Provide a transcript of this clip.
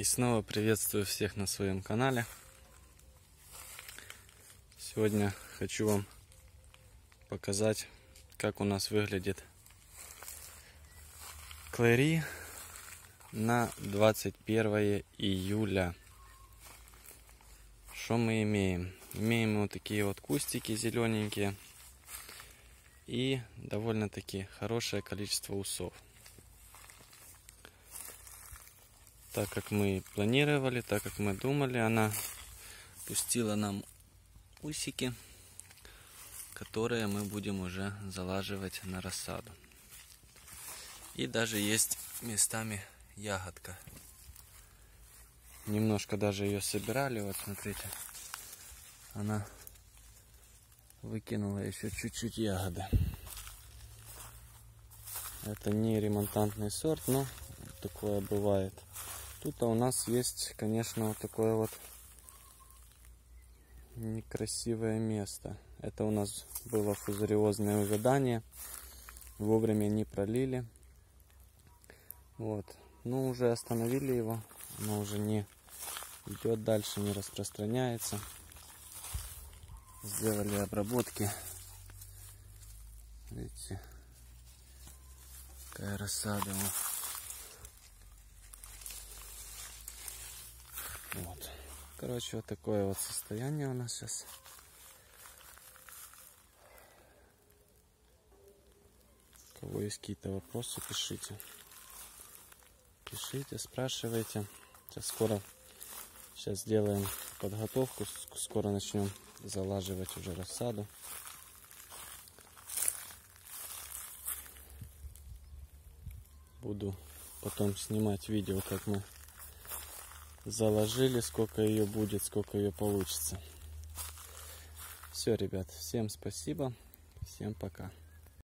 И снова приветствую всех на своем канале. Сегодня хочу вам показать, как у нас выглядит клэри на 21 июля. Что мы имеем? Имеем вот такие вот кустики зелененькие и довольно-таки хорошее количество усов. Так как мы планировали, так как мы думали, она пустила нам усики, которые мы будем уже залаживать на рассаду. И даже есть местами ягодка. Немножко даже ее собирали, вот смотрите, она выкинула еще чуть-чуть ягоды. Это не ремонтантный сорт, но такое бывает. Тут у нас есть, конечно, вот такое вот некрасивое место. Это у нас было фузариозное увядание. Вовремя не пролили. Вот. Ну, уже остановили его. Оно уже не идет дальше, не распространяется. Сделали обработки. Видите, какая рассада. Вот. Короче, вот такое вот состояние у нас сейчас. У кого есть какие-то вопросы, пишите. Пишите, спрашивайте. Сейчас сделаем подготовку. Скоро начнем залаживать уже рассаду. Буду потом снимать видео, как мы заложили, сколько ее будет, сколько ее получится. Все, ребят, всем спасибо, всем пока.